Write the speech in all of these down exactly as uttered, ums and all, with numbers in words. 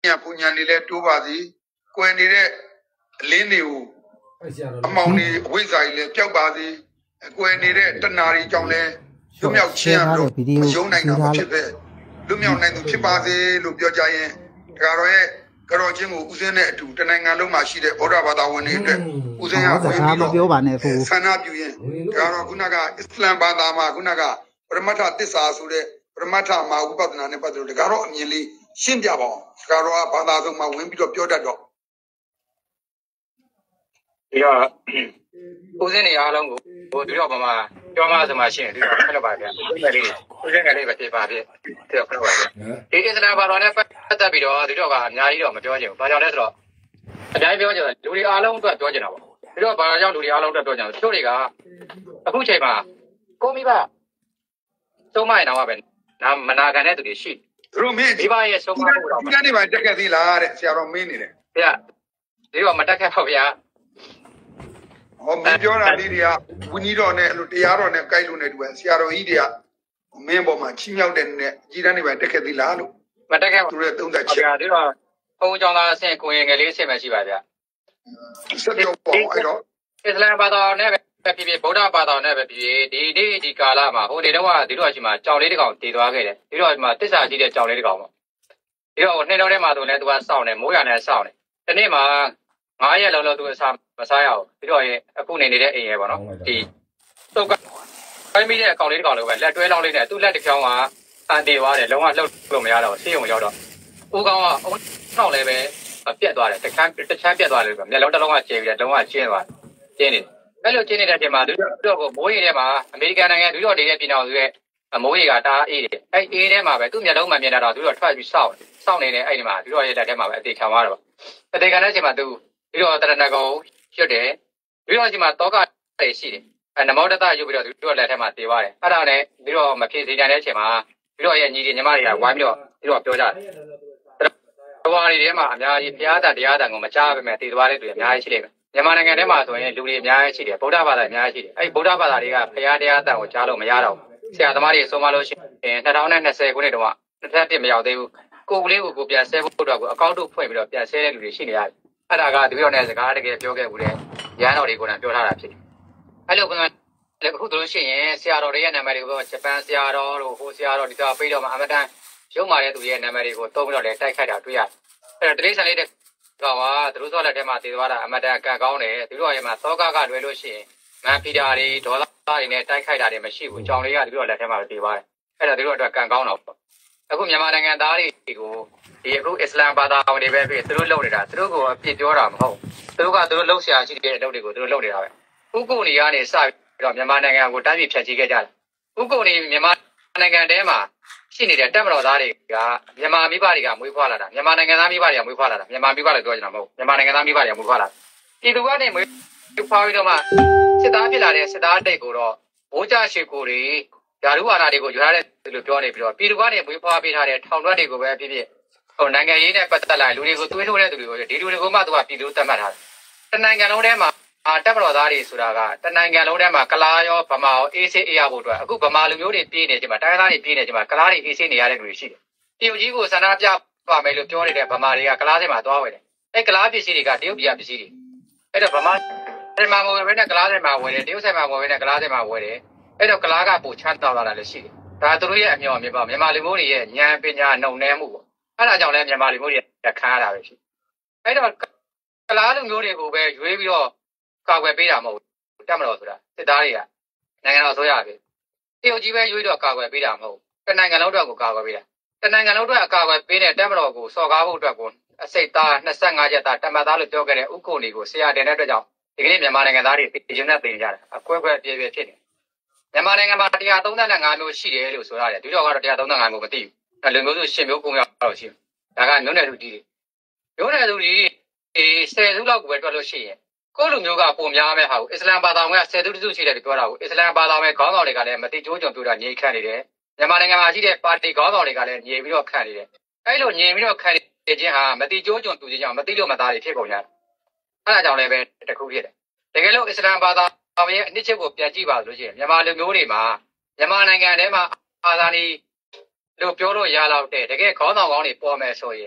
ညာပူညာနေလဲတိုးပါစီကွယ်နေတဲ့အလင်းတွေကိုအမောင်တွေအဝိဇ္ဇာကြီးလဲပျောက်ပါစီကွယ်နေတဲ့တဏှာတွေကြောင့်လဲလွတ်မြောက်ခြင်းလို့မယုံနိုင်တာမဖြစ်ပဲလွတ်မြောက်နိုင်သူဖြစ်ပါစေလို့ပြောကြရင်ဒါတော်ရဲ့ကြောချင်းကိုဦးစင်းတဲ့အတူတနိုင်ငံလုံးမှာရှိတဲ့ဗုဒ္ဓဘာသာဝင်တွေအတွက်ဦးစင်းကဝင်ပြီးတော့ပြောပါနဲ့ကိုဆန္ဒပြုရင်ဒါတော်ခုနကအစ္စလမ်ဘာသာမှာခုနကပရမတ္ထသစ္စာဆိုတဲ့ပရမတ္ထမဟာဝိပဿနာနဲ့ပတ်သက်လို့ဒါတော်အမြင်လေးရှင်းပြပါအောင်ဒါတော်ကဘာသာဆုံးမှာဝင်ပြီးတော့ပြောတတ်တော့ဒီတော့ဦးစင်းတွေအားလုံးကိုဟိုဒီတော့ဘာမှပြောမှဆိုမှရှင်းဒီတော့ခက်ပါဗျာဦးစင်းကလေးဦးစင်းကလေးပဲပြပါပြဒီတော့ခက်ပါဗျာဒီအစ္စလာမ်ဘာသာနဲ့ပတ်သက်ပြီးတော့ဒီတော့ကအများကြီးတော့မပြောချင်ဘူးဘာကြောင့်လဲဆိုတော့အများကြီးပြောချင်တယ်လူတွေအားလုံးအတွက်ပြောချင်တာပေါ့ဒီတော့ဘာကြောင့်လူတွေအားလုံးအတွက်ပြောချင်တယ်တချို့တွေကအခုချိန်မှာကိုမိဘသုံးမရအောင်ပဲနာမနာခံတဲ့သူတွေရှိသူတို့မင်းမိဘရဲ့သုံးမဖို့တော့ဒီကနေပါတက်ခဲ့သေးလားတဲ့ဆရာတော်မင်းနေတယ်ဗျာဒီတော့မတက်ခဲ့ပါဗျာဟောမင်းပြောတာလေးတွေကဝင်းကြီးတော်နဲ့အဲ့လိုတရားတော်နဲ့ကြိုက်လို့နေတူပဲဆရာတော်ကြီးတွေကမင်းပေါ်မှာချီးမြှောက်တဲ့နဲ့အကြီးတန်းတွေပဲတက်ခဲ့သေးလားလို့မတက်ခဲ့သူတို့သုံးသက်ချက်ဗျာဒီတော့ဘုံကြောင့်သားအဆင့်ကိုရင်ငယ်လေးအဆင့်ပဲရှိပါဗျာဆက်ပြောပေါ့အဲ့တော့အစ္စလာမ်ဘာသာနဲ့ပဲဖြစ်ဖြစ်ဗုဒ္ဓဘာသာနဲ့ပဲဖြစ်ဖြစ်ဒီနေ့ဒီကာလမှာဟိုနေတော့ကဒီတော့အချိန်မှာကြောင်လေးတစ်ကောင်တည်သွားခဲ့တယ်ဒီတော့ဒီမှာတစ္ဆာရှိတဲ့ကြောင်လေးတစ်ကောင်ပေါ့ဒီတော့နှစ်တော်ထဲမှာဆိုလည်းသူကစောင့်နေမိုးရနဲ့စောင့်နေဒီနေ့မှာငါးရက်လောက်လောက်သူအစားမစားရအောင်ဒီတော့ရဲ့အခုနေနေတဲ့အိမ်ရဲ့ပေါ့နော်ဒီတုတ်ကပိုင်းမိတဲ့အကောင်လေးတစ်ကောင်လိုပဲလက်တွဲလောင်းလေးနဲ့သူ့လက်တစ်ချောင်းကအန်တေသွားတယ်လုံးဝလှုပ်လို့မရတော့ဆေးရုံရောက်တော့ဦးကောင်ကအုံနောက်လည်းပဲပြက်သွားတယ်တချမ်းတချမ်းပြက်သွားတယ်ပဲမျက်လုံးတစ်လုံးကကျဲပြီးတယ်လုံးဝကျင်းသွားကျင်းနေအဲ့လိုကျင်းနေတဲ့အချိန်မှာသူတို့ကမိုးရေထဲမှာအမေရိကန်နိုင်ငံသူတို့နေတဲ့ပြည်တော်စုရဲ့မိုးရေကတားအေးတယ်အဲ့အေးထဲမှာပဲသူ့မျက်လုံးမှမြင်တာတော့သူတို့ထွက်ပြီးစောင့်စောင့်နေတဲ့အဲ့ဒီမှာသူတို့ရဲ့လက်ထဲမှာပဲအသေးခံသွားတော့အသေးခံတဲ့အချိန်မှာသူပြီးတော့တရဏဂုံရွတ်တယ်ပြီးတော့ဒီမှာတောကတွေရှိတယ်အဲနမောတတရွတ်ပြီးတော့သူတို့လက်ထဲမှာတည်သွားတယ်အဲ့ဒါနဲ့ပြီးတော့မဖြေစေကြတဲ့အချိန်မှာပြီးတော့ရဲ့ညီတွေညီမတွေကဝိုင်းပြီးတော့ပြီးတော့ပြောကြတယ်တော်ရီထဲမှာအများကြီးဘုရားတတရားတန်ကိုမကြားပါမဲ့တည်သွားတဲ့သူတွေအများကြီးရှိတယ်မြန်မာနိုင်ငံထဲမှာဆိုရင်လူတွေအများကြီးရှိတယ်ဗုဒ္ဓဘာသာအများကြီးရှိတယ်အဲ့ဒီဗုဒ္ဓဘာသာတွေကဘုရားတရားတန်ကိုကြားလို့မရတော့ဘူးဆရာသမားတွေဆုံးမလို့ရှိရင်၂၀၂၀ခုနှစ်တုန်းကနှစ်သက်ပြမရောက်သေးဘူးကိုယ်ကလေးကိုကိုပြန်ဆဲဖို့အတွက်ကိုအကောင့်တို့ဖွင့်ပြီးတော့ပြန်ဆဲတဲ့လူတွေရှိနေရတယ်အဲ့ဒါကဒီလိုနဲ့စကားတကယ်ပြောခဲ့ဘူးတဲ့ရဟန်းတော်တွေကိုယ်တိုင်ပြောထားတာဖြစ်တယ်အဲ့လိုကလည်းအခုတို့ရှိရင်ဆရာတော်တွေရဲ့နာမည်တွေကိုဂျပန်ဆရာတော်တို့ဟိုဆရာတော်ဒီတော့ပြီးတော့မှအမတန်ရုံမာတဲ့သူရဲ့နာမည်တွေကိုသုံးပြီးတော့လည်းတိုက်ခိုက်တာတွေ့ရတယ်အဲ့တော့တိရစ္ဆာန်လေးတဲ့ကောင်ကသူတို့စောလက်ထဲမှာတည်သွားတာအမတန်ကံကောင်းတယ်သူတို့ရဲ့မှာသောကကလွယ်လို့ရှိရင်မန်ဖီတာတွေဒေါ်လာတွေနဲ့တိုက်ခိုက်တာတွေမရှိဘူးကြောင်လေးကသူတို့လက်ထဲမှာတည်သွားတယ်အဲ့တော့သူတို့အတွက်ကံကောင်းတော့အခုမြန်မာနိုင်ငံသားတွေကိုဒီအခုအစ္စလာမ်ဘာသာဝင်တွေပဲဖြစ်သူတို့လုပ်နေတာသူတို့ကအပြစ်ပြောတာမဟုတ်သူတို့ကသူတို့လှုပ်ရှားရှိတဲ့အလုပ်တွေကိုသူတို့လုပ်နေတာပဲဥက္ကုဏီကနေစပြီးတော့မြန်မာနိုင်ငံကိုတိုင်းပြည်ဖြတ်ချီခဲ့ကြတယ်ဥက္ကုဏီမြန်မာနိုင်ငံထဲမှာရှိနေတဲ့တပ်မတော်သားတွေကမြန်မာမိဘတွေကမွေးဖွားလာတာမြန်မာနိုင်ငံသားမိဘတွေကမွေးဖွားလာတာမြန်မာမိဘတွေပြောကြတာမဟုတ်မြန်မာနိုင်ငံသားမိဘတွေကမွေးဖွားလာပြည်သူကနေမွေးဖွားပြီးတော့မှစစ်သားဖြစ်လာတဲ့စစ်သားတိတ်ကိုတော့ဘိုးကြရှိကိုတွေဓာတုဝါဒတွေကိုယူရတဲ့လို့ပြောနေပြီးတော့ပြည်သူကနေမွေးဖွားပေးထားတဲ့ထောင်တွက်တွေကိုပဲဖြစ်ဖြစ်ဟိုနိုင်ငံရေးနဲ့ပတ်သက်လာလူတွေကိုသွေးထိုးတဲ့သူတွေကိုဒီလူတွေကိုမှသူကပြည်သူသတ်မှတ်ထားတယ်တနိုင်ငံလုံးထဲမှာတပ်မတော်သားတွေဆိုတာကတနိုင်ငံလုံးထဲမှာကလားရောဗမာရောအေးဆေးအေးရဖို့အတွက်အခုဗမာလူမျိုးတွေပြေးနေချိန်မှာတိုင်းသားတွေပြေးနေချိန်မှာကလားတွေအေးဆေးနေရတဲ့လူတွေရှိတယ်တရုတ်ကြီးကိုဆန္ဒပြပါမယ်လို့ပြောနေတဲ့ဗမာတွေကကလားထဲမှာသွားဝင်တယ်အဲကလားပစ္စည်းတွေကတရုတ်ပြည်ပစ္စည်းတွေအဲ့တော့ဗမာထဲမှာဝင်ပဲနဲ့ကလားထဲမှာဝင်တယ်တရုတ်ဆိုင်မှာဝင်ပဲနဲ့ကလားထဲမှာဝင်တယ်အဲ့တော့ကလားကပိုချမ်းသာလာတာလည်းရှိတယ်ဒါသူတို့ရဲ့အမျှော်အမြင်ပါမြန်မာလူမျိုးတွေရဲ့ဉာဏ်ပညာနှုံနှဲမှုပေါ့အဲ့ဒါကြောင့်လည်းမြန်မာလူမျိုးတွေခံရတာပဲရှိအဲ့တော့ကလားလူမျိုးတွေကိုပဲရွေးပြီးတော့ကာကွယ်ပေးတာမဟုတ်ဘူးတက်မလို့ဆိုတာစစ်သားတွေကနိုင်ငံတော်ဆိုရပြီတရုတ်ကြီးပဲရွေးတော့ကာကွယ်ပေးတာမဟုတ်ဘူးတနိုင်ငံလုံးအတွက်ကိုကာကွယ်ပေးတာတနိုင်ငံလုံးအတွက်အကာအကွယ်ပေးတဲ့တက်မတော်ကိုစော်ကားဖို့အတွက်ကိုအစိတ်သား၂၅ချက်သားတမတ်သားလို့ပြောခဲ့တဲ့ဥက္ကုဏီကိုဆရာတင်တဲ့အတွက်ကြောင့်ဒီကနေ့မြန်မာနိုင်ငံသားတွေပြည်ကျင်းနဲ့တင်ကြတယ်အကွဲကွဲပြည့်ပြည့်ဖြစ်နေမြန်မာနိုင်ငံမှာ၁၃၅မျိုးရှိတယ်လို့ဆိုရတယ်ဒီတော့ကတော့၁၃၅မျိုးမသိဘူးလူမျိုးစု၈မျိုး၉မျိုးတော့ရှိတယ်ဒါကမျိုးနယ်လူကြီးတွေမျိုးနယ်လူကြီးအေး၁၀စုလောက်ကိုပဲတွက်လို့ရှိရင်ကိုလူမျိုးကပုံများမဲ့ဟာကိုအစ္စလမ်ဘာသာဝင်က၁၀စုတစုရှိတယ်လို့ပြောတာကိုအစ္စလမ်ဘာသာဝင်ခေါင်းဆောင်တွေကလည်းမတိကျိုးကြုံပြတာညှိခန့်နေတယ်မြန်မာနိုင်ငံမှာရှိတဲ့ပါတီခေါင်းဆောင်တွေကလည်းညှိပြီးတော့ခန့်နေတယ်အဲ့လိုညှိပြီးတော့ခန့်နေခြင်းဟာမတိကျိုးကြုံပြခြင်းကြောင့်မတိလို့မသားတွေဖြစ်ကုန်ကြတယ်အဲ့ဒါကြောင့်လည်းပဲတခုဖြစ်တယ်တကယ်လို့အစ္စလမ်ဘာသာဝင်ရဲ့အနှစ်ချက်ကိုပြန်ကြည့်ပါလို့ရှိရင်မြန်မာလူမျိုးတွေမှာမြန်မာနိုင်ငံထဲမှာအာဇာနည်လို့ပြောလို့ရတော့တဲ့တကယ်ခေါင်းဆောင်ကောင်းတွေပေါ်မယ်ဆိုရင်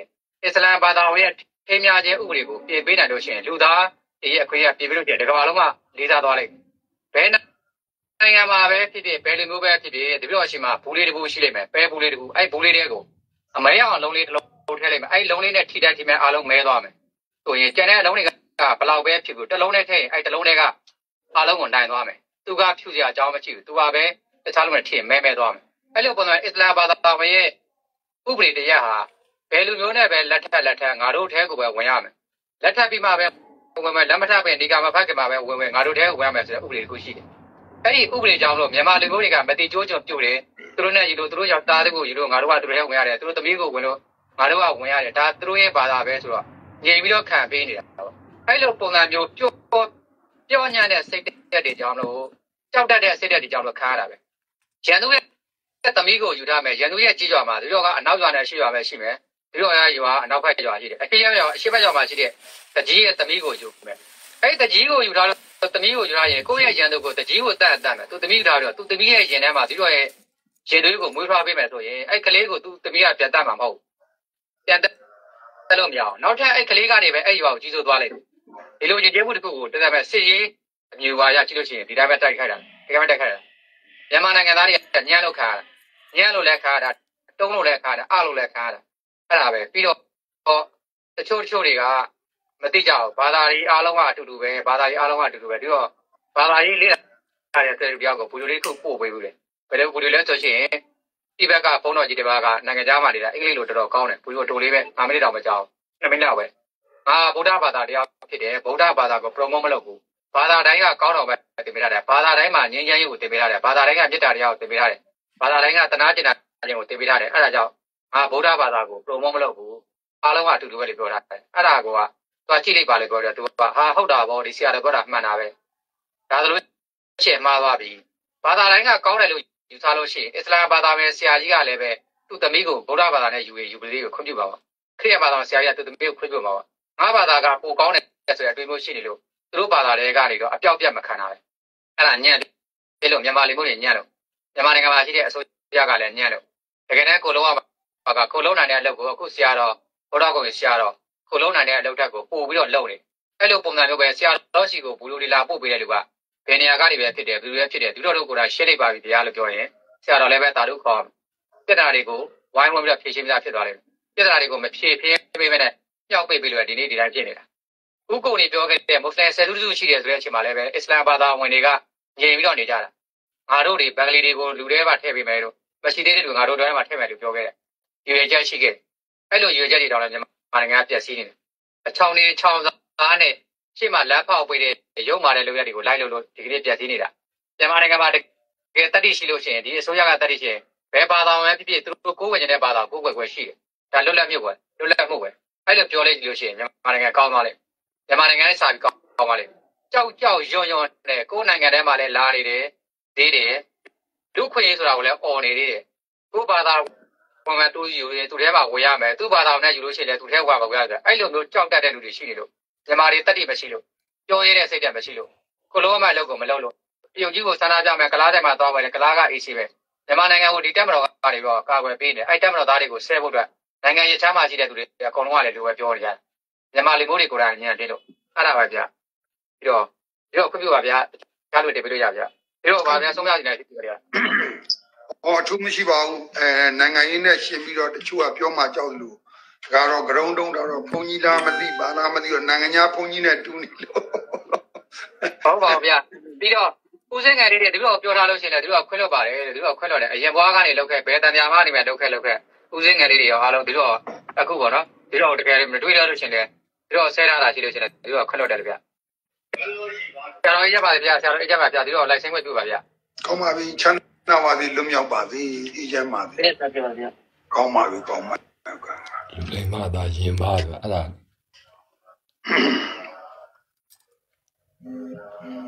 အစ္စလာမ်ဘာသာဝင်ရဲ့ထိမ်းများခြင်းဥပဒေကိုပြင်ပေးနိုင်လို့ရှိရင်လူသားဒီအခွင့်အရေးပြင်ပေးလို့ရှိရင်ဒီကမ္ဘာလုံးကလေးစားသွားလိမ့်ဘယ်နိုင်ငံမှာပဲဖြစ်ဖြစ်ဘယ်လိုမျိုးပဲဖြစ်ဖြစ်ဒီလိုအချိန်မှာဘူးလေးတစ်ခုရှိလိမ့်မယ်ပဲဘူးလေးတစ်ခုအဲ့ဘူးလေးတွေကိုအမဲအောင်လုံးလေးတစ်လုံးထည့်လိုက်မယ်အဲ့လုံးလေးနဲ့ထိတိုက်ထိမဲ့အားလုံးမဲသွားမယ်ဆိုရင်ကျန်တဲ့အလုံးတွေကဘလောက်ပဲဖြစ်ဘူးတစ်လုံးနဲ့ထည့်ရင်အဲ့တစ်လုံးတွေကအားလုံးကိုနိုင်သွားမယ်သူကဖြူစရာအကြောင်းမရှိဘူးသူကပဲတခြားလုံးနဲ့ထည့်မဲမဲသွားမယ်အဲ့လိုပုံစံအစ္စလာမ်ဘာသာဝင်ရဲ့ဥပဒေတရားဟာဘယ်လိုမျိုးနဲ့ပဲလက်ထက်လက်ထက်ငါတို့ထဲကိုပဲဝင်ရမယ်လက်ထက်ပြီးမှပဲဝင်မယ်လက်မထပ်ပဲဒီကမှာဖတ်ကြမှာပဲဝင်မယ်ငါတို့ထဲကိုဝင်ရမယ်ဆိုတဲ့ဥပဒေတစ်ခုရှိတယ်အဲ့ဒီဥပဒေကြောင့်လို့မြန်မာလူမျိုးတွေကမတိကျိုးကြုံပြုတ်တယ်သူတို့နဲ့ယူလို့သူတို့ရောက်သားတွေကိုယူလို့ငါတို့ကသူတို့ထဲဝင်ရတယ်သူတို့သမီးကိုဝင်လို့ငါတို့ကဝင်ရတယ်ဒါသူတို့ရဲ့ဘာသာပဲဆိုတော့ငြိမ်ပြီးတော့ခံပေးနေတာပေါ့အဲ့လိုပုံစံမျိုးပြုတ်ပြောညံ့တဲ့စိတ်တက်တွေကြောင့်လို့ကြောက်တတ်တဲ့စိတ်တက်တွေကြောင့်လို့ခါရတာပဲရန်သူရဲ့သမီးကိုယူထားမယ်ရန်သူရဲ့ကြီးကြွားမှာသူတို့ကအနောက်ရွာနဲ့ရှေ့ရွာပဲရှိမယ်သူတို့ရဲ့ရွာအနောက်ဘက်ရွာရှိတယ်အရှေ့ရွာအရှေ့ဘက်ရွာမှာရှိတဲ့တကြီးရဲ့သမီးကိုယူမယ်အဲ့တကြီးကိုယူထားလို့သမီးကိုယူထားရင်ကိုယ့်ရဲ့ရန်သူကိုတကြီးကိုတတ်အပ်မယ်သူသမီးထားတော့သူသမီးရဲ့ရင်ထဲမှာသူတို့ရဲ့ရင်သွေးကိုမွေးဖွားပေးမယ်ဆိုရင်အဲ့ကလေးကိုသူသမီးကပြန်တတ်မှာမဟုတ်ပြန်တတ်လို့မရအောင်နောက်ထပ်အဲ့ကလေးကနေပဲအဲ့ရွာကိုကြီးစိုးသွားလိုက်ဒီလိုရင်ကျဲမှုတစ်ခုကိုတက်တက်ပဲစစ်ရေးအမျိုးပါရကြည့်လို့ရှိရင်ဒီတိုင်းပဲတိုက်ခိုက်တာဒီတိုင်းပဲတိုက်ခိုက်တာမြန်မာနိုင်ငံသားတွေကညံ့လို့ခါတာညံ့လို့လည်းခါတာတုံးလို့လည်းခါတာအလို့လည်းခါတာအဲ့ဒါပဲပြီးတော့တချို့တချို့တွေကမသိကြဘူးဘာသာရေးအားလုံးကအတူတူပဲဘာသာရေးအားလုံးကအတူတူပဲပြီးတော့ဘာသာရေးလေ့လာတဲ့ဆရာပြောကိုဘူလိုလေးခုပို့ပေးဘူးလေဘယ်လိုဘူလိုလဲဆိုရှင်ဒီဘက်ကဘုန်းတော်ကြီးတစ်ပါးကနိုင်ငံသားမှနေတာအင်္ဂလိပ်လိုတော်တော်ကောင်းတယ်ဘူလိုတိုလေးပဲ၅မိနစ်တောင်မကြောက်နှစ်မိနစ်တော့ပဲငါဗုဒ္ဓဘာသာတရားဖြစ်တယ်ဗုဒ္ဓဘာသာကို promote မလုပ်ဘူးဘာသာတိုင်းကကောင်းတော်ပဲတင်ပေးရတယ်ဘာသာတိုင်းမှာငြိမ်းချမ်းရေးကိုတင်ပေးရတယ်ဘာသာတိုင်းကမေတ္တာတရားကိုတင်ပေးရတယ်ဘာသာတိုင်းကသနာကျင်တာခြင်းကိုတင်ပေးရတယ်အဲ့ဒါကြောင့်ငါဗုဒ္ဓဘာသာကို promote မလုပ်ဘူးအားလုံးကအတူတူပဲလို့ပြောတာအဲ့ဒါကောသွားကြည့်လိုက်ပါလေပြောတယ်သူကဟာဟုတ်တာဗောဒီဆရာတော်ပြောတာမှန်တာပဲဒါဆိုလို့ရှင်းမှားသွားပြီဘာသာတိုင်းကကောင်းတယ်လို့ယူဆလို့ရှိရင်အစ္စလာမ်ဘာသာဝင်ဆရာကြီးကလည်းပဲသူ့သမီးကိုဗုဒ္ဓဘာသာနဲ့ယူရင်ယူပလေးကိုခွင့်ပြုပါပါခရစ်ယာန်ဘာသာဝင်ဆရာကြီးကသူ့သမီးကိုခွင့်ပြုပါပါငါဘာသာကပိုကောင်းတယ်ဆိုတဲ့အတွေ့အမျိုးရှိနေလို့သူတို့ဘာသာတွေကနေတော့အပြောက်ပြတ်မခံတာပဲအဲ့ဒါညံ့တယ်လို့မြန်မာလူမျိုးတွေညံ့လို့မြန်မာနိုင်ငံမှာရှိတဲ့အစိုးရကလည်းညံ့လို့တကယ်တမ်းကိုလုံးဝဘာကကိုလုံးနိုင်တဲ့အလုပ်ကိုအခုဆရာတော်ဗုဒ္ဓကိုဆရာတော်ကိုလုံးနိုင်တဲ့အလုပ်ထက်ကိုပို့ပြီးတော့လုပ်နေအဲ့လိုပုံစံမျိုးပဲဆရာတော်ရှိကိုဘူလိုလီလာပို့ပေးတဲ့လူကဘယ်နေရာကနေပဲဖြစ်တယ်ဘယ်လိုပဲဖြစ်တယ်သူတို့တို့ကိုယ်တိုင်ရှင်းလိုက်ပါပြီဗျာလို့ပြောရင်ဆရာတော်လည်းပဲတာတို့ခေါ်ပြဿနာတွေကိုဝိုင်းဝန်းပြီးတော့ဖြေရှင်းပြဖြစ်သွားတယ်ပြဿနာတွေကိုမဖြေဖြေပေးမနဲ့ပျောက်ပိတ်ပြီးလို့ဒီနေ့ဒီတိုင်းဖြစ်နေတာဥက္ကုံနေပြောခဲ့တဲ့မွတ်စလင်ဆယ်စုစုရှိတယ်ဆိုတဲ့အချိန်မှာလည်းပဲအစ္စလာမ်ဘာသာဝင်တွေကငြိမ်ပြီးတော့နေကြတာငါတို့တွေဘင်္ဂလီတွေကိုလူထဲမှာထည့်ပေးမယ်လို့မရှိသေးတဲ့လူငါတို့တွေထဲမှာထည့်မယ်လို့ပြောခဲ့တယ်ရွေချက်ရှိခဲ့အဲ့လိုရွေချက်တွေတောင်လည်းမြန်မာနိုင်ငံကပြည့်စည်နေတယ်အချောင်းလေးချောင်းစားနဲ့ရှေ့မှာလက်ဖောက်ပေးတဲ့ရုံမာတဲ့လူရက်တွေကိုလိုက်လို့လို့ဒီကနေ့ပြည့်စည်နေတာမြန်မာနိုင်ငံမှာတကယ်တတိရှိလို့ရှိရင်ဒီအစိုးရကတတိရှိရင်ဘယ်ဘာသာဝင်ဖြစ်ဖြစ်သူတို့ကိုယ်ဝင်နေတဲ့ဘာသာကိုယ်ွယ်ွယ်ရှိတယ်ဒါလွတ်လပ်မြုပ်ွယ်လွတ်လပ်မှုပဲအဲ့လိုပြောလိုက်လို့ရှိရင်မြန်မာနိုင်ငံကောင်းသွားလိမ့်မြန်မာနိုင်ငံနဲ့စာပြီးကောင်းသွားလိမ့်ကြောက်ကြောက်ရွံ့ရွံ့နဲ့ကိုယ်နိုင်ငံထဲမှာလည်းလာနေတယ်သေးတယ်လူခွင့်ရေးဆိုတာကိုလည်းអော်နေသေးတယ်ကိုယ်ဘာသာပုံမှန်တူယူရင်သူထဲမှာဝင်ရမယ်သူ့ဘာသာနဲ့ယူလို့ရှိရင်လည်းသူထဲကဝင်ရတယ်အဲ့လိုမျိုးကြောက်တတ်တဲ့လူတွေရှိနေလို့မြန်မာတွေတတိမရှိလို့ပြောရတဲ့စိတ်ဓာတ်မရှိလို့ကိုလုံးမလောက်ကိုမလောက်လို့ပြုံကြီးကိုစန္ဒပြမယ်ကလားတိုင်းမှာသွားမယ်ကလားကအေးရှိပဲမြန်မာနိုင်ငံကိုဒီတက်မတော်ကနေပြီးတော့ကာကွယ်ပေးနေအဲ့တက်မတော်သားတွေကိုဆဲဖို့အတွက်နိုင်ငံရေးချမ်းသာရှိတဲ့သူတွေအကုန်လုံးကလည်းလိုပဲပြောနေကြတယ်မြန်မာလူမျိုးတွေကိုယ်တိုင်ညံ့တယ်လို့အဲ့ဒါပါဗျပြီးတော့ပြီးတော့ခွင့်ပြုပါဗျကြားလို့တင်ပြလို့ရဗျပြီးတော့ဗာဗျဆုံးဖြတ်နေတယ်ဒီကြဟောအထူးမရှိပါဘူးအဲနိုင်ငံရေးနဲ့ရှင်းပြီးတော့တချို့ကပြောမှကြောက်လို့ဒါကတော့ဂရုံတုံးတော့ဘုန်းကြီးလားမသိဘာလားမသိတော့နိုင်ငံညာဘုန်းကြီးနဲ့တူနေလို့ဟုတ်ပါဗျပြီးတော့ဦးစင်းငယ်လေးတွေသူတို့ပြောထားလို့ရှိရင်လည်းသူတို့ကခွင့်လွှတ်ပါတယ်သူတို့ကခွင့်လွှတ်တယ်အရင်ဘွားကနေလောက်ခဲ့ဘယ်တန်ပြာမှနေမဲ့လောက်ခဲ့လောက်ခဲ့ဦးစင်းငယ်လေးတွေရောအားလုံးသူတို့အခုပေါ့နော်သူတို့တကယ်မတွေးရလို့ရှိရင်လည်းသူတို့ဆဲထားတာရှိလို့ရှိရင်သူတို့ကခွင့်လွှတ်တယ်ဗျဆရာတော်ကြီးရပါတယ်ဗျဆရာတော်ကြီးကြပါဗျသူတို့လိုက်ဆင်းခွင့်ပြုပါဗျကောင်းပါပြီချမ်းသာပါသည်လွတ်မြောက်ပါသည်အေးချမ်းပါသည်ဟုတ်ပါဗျကောင်းပါပြီကောင်းပါလိမ္မာသာရင်ပါဆိုအဲ့ဒါ